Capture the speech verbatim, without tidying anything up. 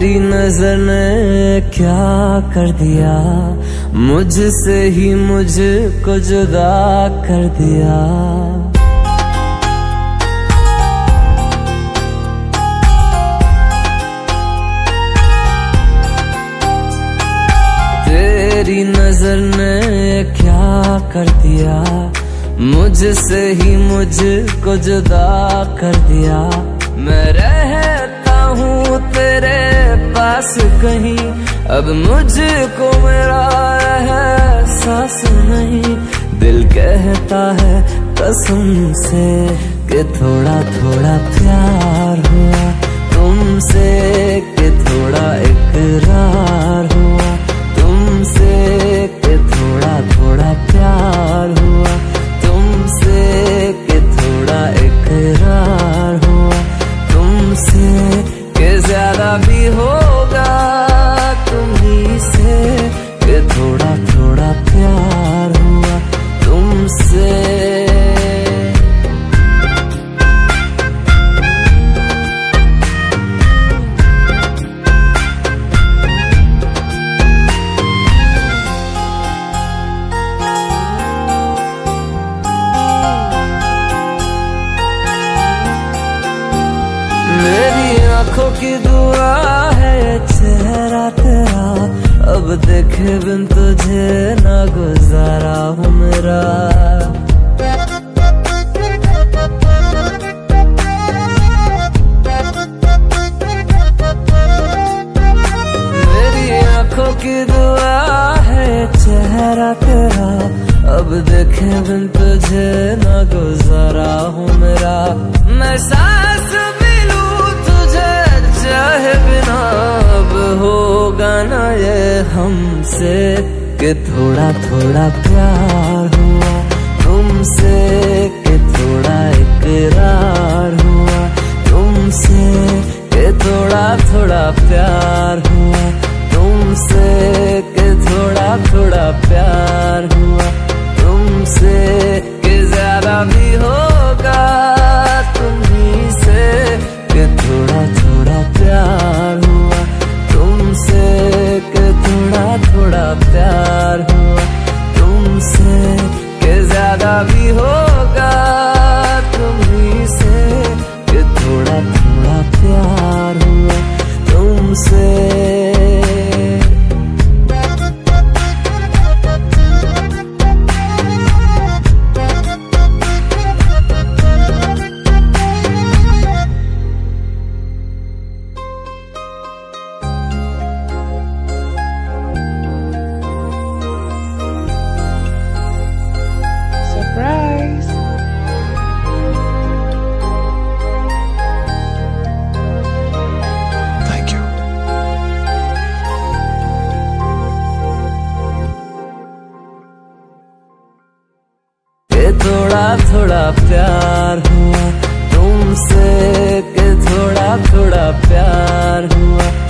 तेरी नजर ने क्या कर दिया, मुझसे ही मुझको जुदा कर दिया। तेरी नजर ने क्या कर दिया, मुझसे ही मुझको जुदा कर दिया। मैं रहता हूँ तेरे पास कहीं, अब मुझको मेरा एहसास नहीं। दिल कहता है कसम से कि थोड़ा थोड़ा प्यार हुआ तुमसे, कि थोड़ा इकरार हुआ तुमसे, कि थोड़ा थोड़ा प्यार हुआ तुमसे, कि थोड़ा इकरार हुआ तुमसे, कि ज्यादा भी होगा तुम्ही से, कि थोड़ा थोड़ा प्यार हुआ तुमसे। मेरी आंखों की दुआ है चेहरा तेरा, अब देखे बिन तुझे ना गुजारा हूँ मेरा। मेरी आंखों की दुआ है चेहरा तेरा, अब देखे बिन तुझे ना गुजारा हूँ मेरा। मैं सांस चाहे बिना अब होगा ना ये हमसे, कि थोड़ा थोड़ा प्यार हुआ तुमसे, कि थोड़ा इकरार हुआ तुमसे, कि थोड़ा थोड़ा प्यार हुआ तुमसे, कि थोड़ा थोड़ा प्यार हुआ तुमसे, कि ज्यादा भी होगा तुम्ही से, कि थोड़ा थोड़ा प्यार हुआ तुमसे, कि थोड़ा थोड़ा प्यार हुआ तुमसे, कि ज्यादा भी होगा तुम्ही से, कि थोड़ा थोड़ा प्यार हुआ तुमसे। थोड़ा थोड़ा प्यार हुआ तुमसे, कि थोड़ा थोड़ा प्यार हुआ